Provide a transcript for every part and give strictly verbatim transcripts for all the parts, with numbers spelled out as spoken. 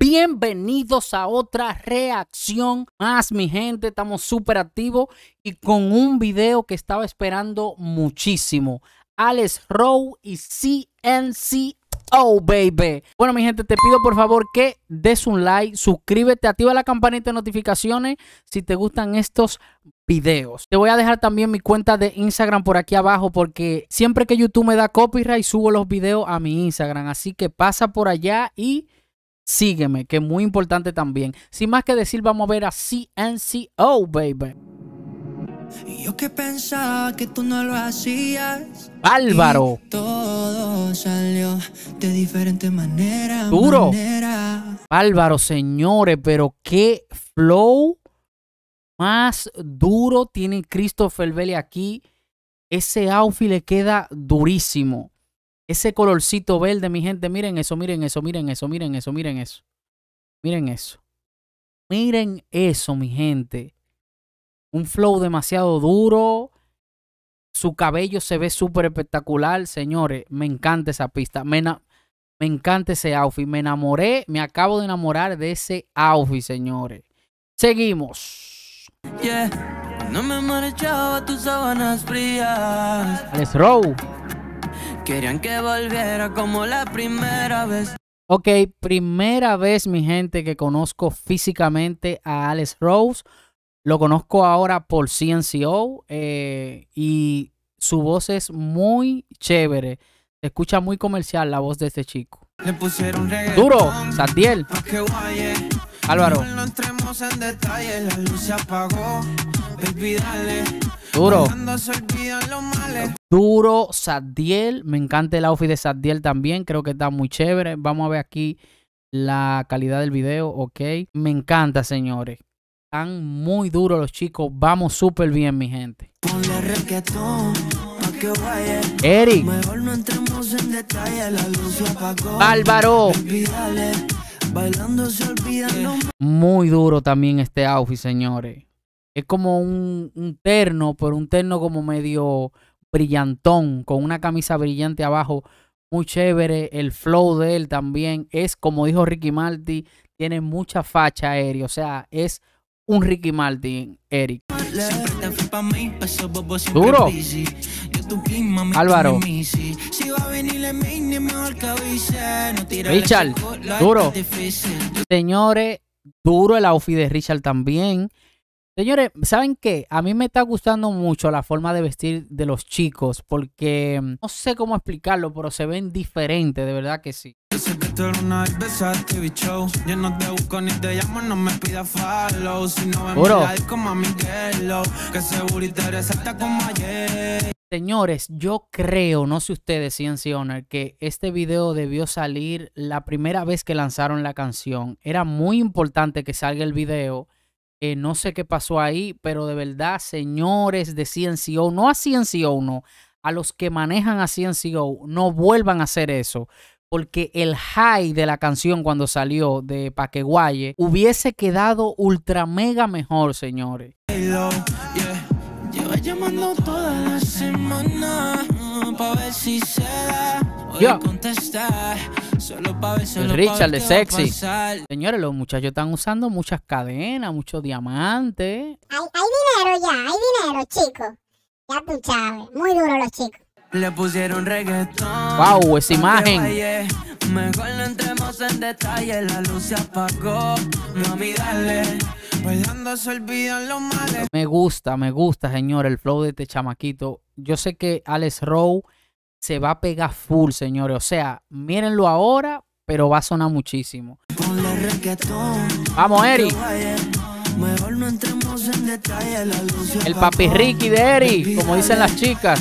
Bienvenidos a otra reacción más, mi gente. Estamos súper activos y con un video que estaba esperando muchísimo. Alex Row y C N C O, baby. Bueno, mi gente, te pido por favor que des un like, suscríbete, activa la campanita de notificaciones si te gustan estos videos. Te voy a dejar también mi cuenta de Instagram por aquí abajo, porque siempre que YouTube me da copyright subo los videos a mi Instagram. Así que pasa por allá y sígueme, que es muy importante también. Sin más que decir, vamos a ver a C N C O, baby. Y yo que pensaba que tú no lo hacías. Bárbaro. Y todo salió de diferente manera. Duro. Manera. Bárbaro, señores, pero qué flow más duro tiene Christopher Belli aquí. Ese outfit le queda durísimo. Ese colorcito verde, mi gente, miren eso, miren eso, miren eso, miren eso, miren eso. Miren eso. Miren eso, mi gente. Un flow demasiado duro. Su cabello se ve súper espectacular, señores. Me encanta esa pista. Me, me encanta ese outfit. Me enamoré, me acabo de enamorar de ese outfit, señores. Seguimos. Yeah. No me marchaba tus sábanas frías. Alex Row. Querían que volviera como la primera vez. Ok, primera vez, mi gente, que conozco físicamente a Alex Row. Lo conozco ahora por C N C O eh, y su voz es muy chévere. Se escucha muy comercial la voz de este chico. Le pusieron Duro, Sadiel. Álvaro. No entremos en detalle, la luz se apagó. Baby, dale. Duro. Se olvidan los males. Duro, Sadiel. Me encanta el outfit de Sadiel también. Creo que está muy chévere. Vamos a ver aquí la calidad del video. Ok. Me encanta, señores. Están muy duros los chicos. Vamos súper bien, mi gente. Ponle reggaetón, pa' que guaye. Eric. Mejor no entremos en detalle, la luz se apagó. Álvaro. Baby, dale. Bailando se olvidan los males. Muy duro también este outfit, señores. Es como un, un terno, pero un terno como medio brillantón, con una camisa brillante abajo. Muy chévere. El flow de él también es, como dijo Ricky Martin, tiene mucha facha aérea. O sea, es un Ricky Martin, Eric. Duro. Álvaro. Richard. Duro. Señores, duro el outfit de Richard también. Señores, ¿saben qué? A mí me está gustando mucho la forma de vestir de los chicos, porque no sé cómo explicarlo, pero se ven diferentes, de verdad que sí. Duro. Señores, yo creo, no sé ustedes, C N C Owner, que este video debió salir la primera vez que lanzaron la canción. Era muy importante que salga el video. Eh, no sé qué pasó ahí, pero de verdad, señores de C N C O, no a C N C O, no, a los que manejan a C N C O, no vuelvan a hacer eso. Porque el high de la canción cuando salió de Pa' que Guaye hubiese quedado ultra mega mejor, señores. Lleva llamando toda la semana pa' ver si se da. Yeah. Contestar, solo pa' ver, solo el Richard pa' de Sexy. Señores, los muchachos están usando muchas cadenas, muchos diamantes. Hay, hay dinero ya, hay dinero, chicos. Ya tú sabes, muy duro los chicos. Le pusieron reggaetón. Wow, esa imagen. Mejor no entremos en detalle, la luz se apagó. Mami, dale. Bailando se olvidan los males. Me gusta, me gusta, señor, el flow de este chamaquito. Yo sé que Alex Row se va a pegar full, señores. O sea, mírenlo ahora, pero va a sonar muchísimo. Vamos, Eric. Mejor no entremos en detalle, la luz el papi Ricky de Eric, como dicen las chicas.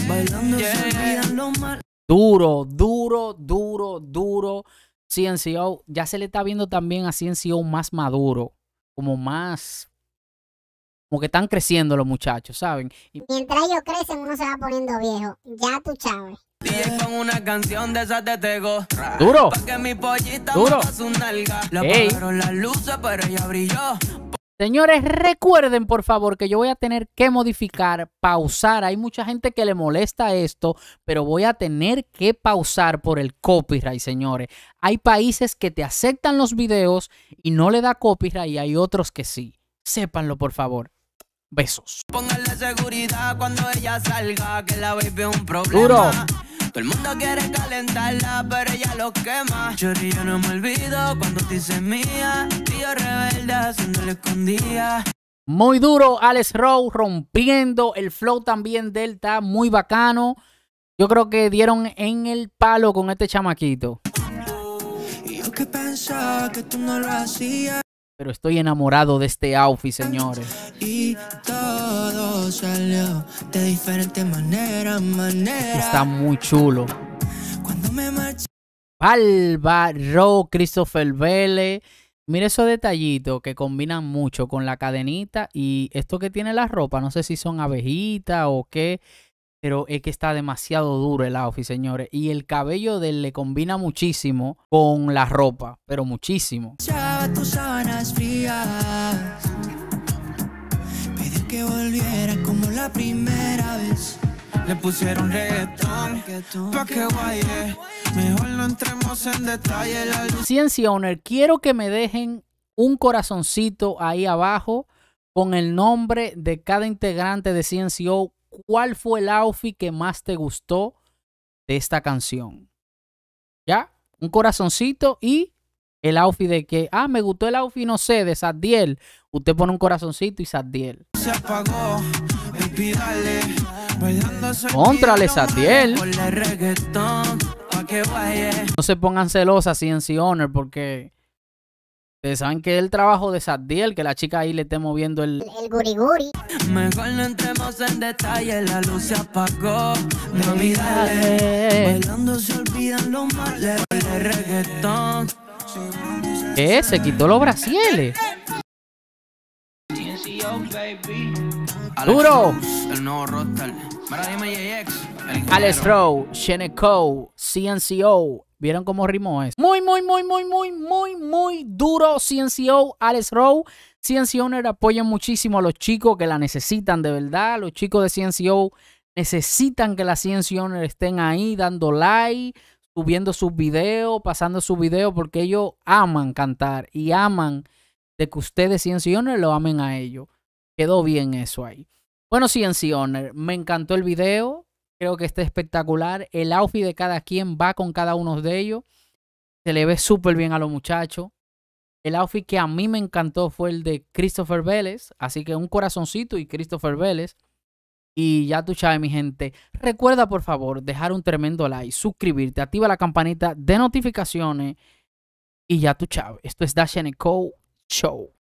Duro, duro, duro, duro. C N C O. Ya se le está viendo también a C N C O más maduro. Como más... Como que están creciendo los muchachos, ¿saben? Y mientras ellos crecen, uno se va poniendo viejo. Ya tú sabes. Con una canción de esas de Tego. Duro. Pa' que mi pollita Duro. su nalga. Le Ey. apagaron las luces, pero ella brilló. Señores, recuerden por favor que yo voy a tener que modificar, pausar. Hay mucha gente que le molesta esto, pero voy a tener que pausar por el copyright, señores. Hay países que te aceptan los videos y no le da copyright y hay otros que sí. Sépanlo, por favor. Besos. Póngale seguridad cuando ella salga, que la baby es un problema. Duro. Todo el mundo quiere calentarla, pero ella lo quema. Chori, yo no me olvido cuando te hice mía. Y yo rebelde haciéndole escondida. Muy duro, Alex Rowe rompiendo. El flow también de él está muy bacano. Yo creo que dieron en el palo con este chamaquito. Y yo que pensaba que tú no lo hacías. Pero estoy enamorado de este outfit, señores. Y todo salió de diferente manera, manera. Está muy chulo. Cuando me marché. Bárbaro, Christopher Vélez. Mira esos detallitos que combinan mucho con la cadenita y esto que tiene la ropa. No sé si son abejitas o qué, pero es que está demasiado duro el outfit, señores. Y el cabello de él le combina muchísimo con la ropa, pero muchísimo. Tus sábanas frías. Pedí que volviera como la primera vez. Le pusieron reggaetón pa' que guaye. Mejor no entremos en detalle. La luz. C N C Owner, quiero que me dejen un corazoncito ahí abajo con el nombre de cada integrante de C N C O. ¿Cuál fue el outfit que más te gustó de esta canción? ¿Ya? Un corazoncito y el outfit de que, ah, me gustó el outfit, no sé, de Zaddiel. Usted pone un corazoncito y Zaddiel. Se apagó. Baby, dale. Contrale Zaddiel. Ponle reggaetón pa' que guaye. No se pongan celosas C N C Owner porque ustedes saben que es el trabajo de Zaddiel, que la chica ahí le esté moviendo el... El guri guri. Mejor no entremos en detalle, la luz se apagó. Mami, dale. Bailando se olvidan los males. Ponle reggaetón. ¿Qué? Se quitó los brasieles. Duro. El nuevo roster. Mira, dime J X. Alex Rowe, Sheneco, C N C O. ¿Vieron cómo rimó eso? Muy, muy, muy, muy, muy, muy, muy duro C N C O, Alex Rowe. C N C Owner apoyan muchísimo a los chicos que la necesitan de verdad. Los chicos de C N C O necesitan que la C N C Owner estén ahí dando like, subiendo sus videos, pasando sus videos, porque ellos aman cantar y aman de que ustedes C N C Owner lo amen a ellos. Quedó bien eso ahí. Bueno, C N C Owner, me encantó el video. Creo que está espectacular. El outfit de cada quien va con cada uno de ellos. Se le ve súper bien a los muchachos. El outfit que a mí me encantó fue el de Christopher Vélez. Así que un corazoncito y Christopher Vélez. Y ya tú sabes, mi gente. Recuerda, por favor, dejar un tremendo like, suscribirte, activa la campanita de notificaciones. Y ya tú sabes. Esto es Dash and Co Show.